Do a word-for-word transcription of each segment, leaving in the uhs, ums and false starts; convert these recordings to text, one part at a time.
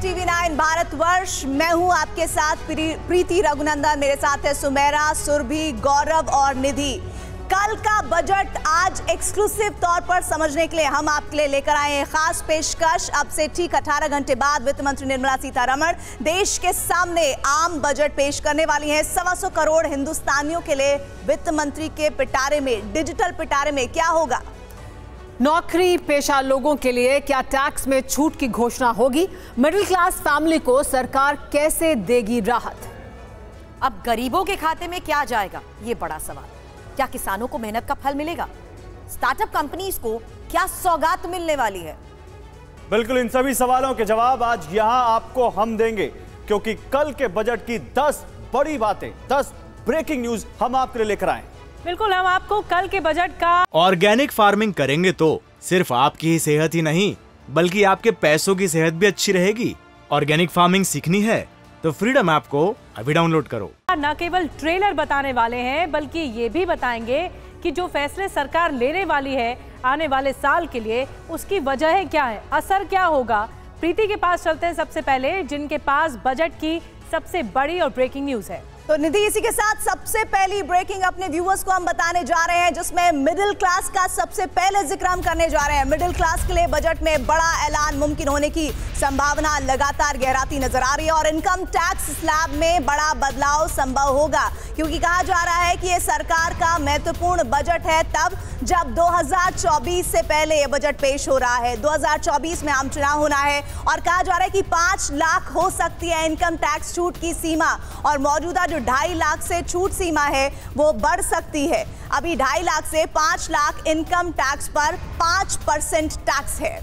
TV nine Bharatvarsh. मैं हूं आपके साथ प्रीति रघुनंदन, मेरे साथ है सुमेरा, सुरभि, गौरव और निधि। कल का बजट आज एक्सक्लूसिव तौर पर समझने के लिए हम आपके लिए लेकर आए हैं खास पेशकश। अब से ठीक अठारह घंटे बाद वित्त मंत्री निर्मला सीतारमण देश के सामने आम बजट पेश करने वाली हैं। सवा सौ करोड़ हिंदुस्तानियों के लिए वित्त मंत्री के पिटारे में, डिजिटल पिटारे में क्या होगा? नौकरी पेशा लोगों के लिए क्या टैक्स में छूट की घोषणा होगी? मिडिल क्लास फैमिली को सरकार कैसे देगी राहत? अब गरीबों के खाते में क्या जाएगा, ये बड़ा सवाल। क्या किसानों को मेहनत का फल मिलेगा? स्टार्टअप कंपनीज को क्या सौगात मिलने वाली है? बिल्कुल, इन सभी सवालों के जवाब आज यहां आपको हम देंगे, क्योंकि कल के बजट की दस बड़ी बातें, दस ब्रेकिंग न्यूज हम आपके लिए लेकर आए। बिल्कुल, हम आपको कल के बजट का ऑर्गेनिक फार्मिंग करेंगे तो सिर्फ आपकी ही सेहत ही नहीं, बल्कि आपके पैसों की सेहत भी अच्छी रहेगी। ऑर्गेनिक फार्मिंग सीखनी है तो फ्रीडम ऐप को अभी डाउनलोड करो। न केवल ट्रेलर बताने वाले हैं, बल्कि ये भी बताएंगे कि जो फैसले सरकार लेने वाली है आने वाले साल के लिए, उसकी वजह क्या है, असर क्या होगा। प्रीति के पास चलते हैं सबसे पहले, जिनके पास बजट की सबसे बड़ी और ब्रेकिंग न्यूज है। तो निधि, इसी के साथ सबसे पहली ब्रेकिंग अपने व्यूअर्स को हम बताने जा रहे हैं, जिसमें मिडिल क्लास का सबसे पहले जिक्र हम करने जा रहे हैं। मिडिल क्लास के लिए बजट में बड़ा ऐलान मुमकिन होने की संभावना लगातार गहराती नजर आ रही है और इनकम टैक्स स्लैब में बड़ा बदलाव संभव होगा, क्योंकि कहा जा रहा है कि ये सरकार का महत्वपूर्ण बजट है तब जब दो हज़ार चौबीस से पहले ये बजट पेश हो रहा है। दो हज़ार चौबीस में आम चुनाव होना है और कहा जा रहा है कि पांच लाख हो सकती है इनकम टैक्स छूट की सीमा, और मौजूदा जो ढाई लाख से छूट सीमा है वो बढ़ सकती है। अभी ढाई लाख से पांच लाख इनकम टैक्स पर पांच परसेंट टैक्स है।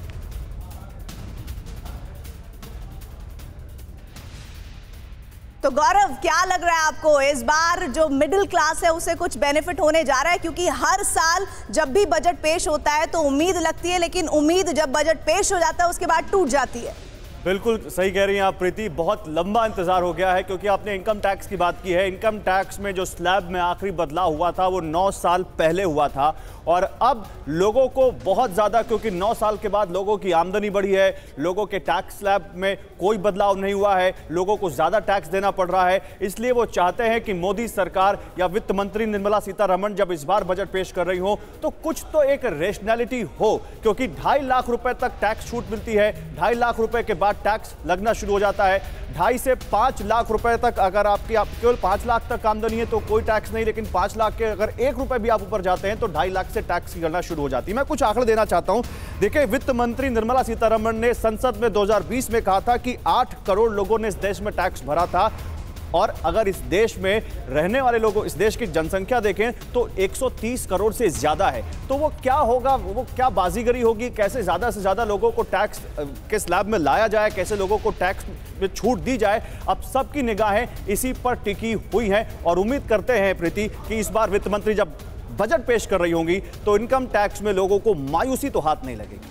तो गौरव, क्या लग रहा है आपको, इस बार जो मिडिल क्लास है उसे कुछ बेनिफिट होने जा रहा है? क्योंकि हर साल जब भी बजट पेश होता है तो उम्मीद लगती है, लेकिन उम्मीद जब बजट पेश हो जाता है उसके बाद टूट जाती है। बिल्कुल सही कह रही हैं आप प्रीति, बहुत लंबा इंतजार हो गया है, क्योंकि आपने इनकम टैक्स की बात की है। इनकम टैक्स में जो स्लैब में आखिरी बदलाव हुआ था वो नौ साल पहले हुआ था, और अब लोगों को बहुत ज़्यादा, क्योंकि नौ साल के बाद लोगों की आमदनी बढ़ी है, लोगों के टैक्स स्लैब में कोई बदलाव नहीं हुआ है, लोगों को ज़्यादा टैक्स देना पड़ रहा है। इसलिए वो चाहते हैं कि मोदी सरकार या वित्त मंत्री निर्मला सीतारमण जब इस बार बजट पेश कर रही हो तो कुछ तो एक रेशनैलिटी हो, क्योंकि ढाई लाख रुपए तक टैक्स छूट मिलती है। ढाई लाख रुपए के बाद टैक्स लगना शुरू हो जाता है। ढाई से पांच लाख रुपए तक अगर आपकी आप केवल पांच लाख तक आमदनी है तो कोई टैक्स नहीं, लेकिन पांच लाख के अगर एक रुपए भी आप ऊपर जाते हैं तो ढाई लाख से टैक्स की गणना शुरू हो जाती है। मैं कुछ आंकड़े देना चाहता हूं। देखिए, वित्त मंत्री निर्मला सीतारमण ने संसद में दो हज़ार बीस में कहा था कि आठ करोड़ लोगों ने इस देश में टैक्स भरा था, और अगर इस देश में रहने वाले लोगों, इस देश की जनसंख्या देखें तो एक सौ तीस करोड़ से ज्यादा है। तो वो क्या होगा, वो क्या बाजीगरी होगी, कैसे ज्यादा से ज्यादा लोगों को टैक्स के स्लैब में लाया जाए, कैसे लोगों को टैक्स में छूट दी जाए। अब सबकी निगाहें इसी पर टिकी हुई हैं और उम्मीद करते हैं प्रीति कि इस बार वित्त मंत्री जब बजट पेश कर रही होंगी तो इनकम टैक्स में लोगों को मायूसी तो हाथ नहीं लगेगी।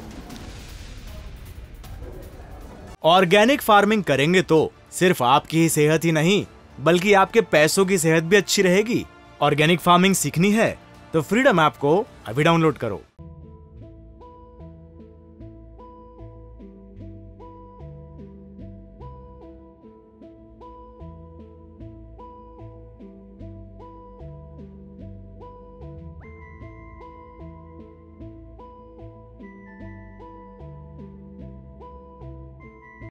ऑर्गेनिक फार्मिंग करेंगे तो सिर्फ आपकी ही सेहत ही नहीं, बल्कि आपके पैसों की सेहत भी अच्छी रहेगी। ऑर्गेनिक फार्मिंग सीखनी है तो फ्रीडम ऐप को अभी डाउनलोड करो।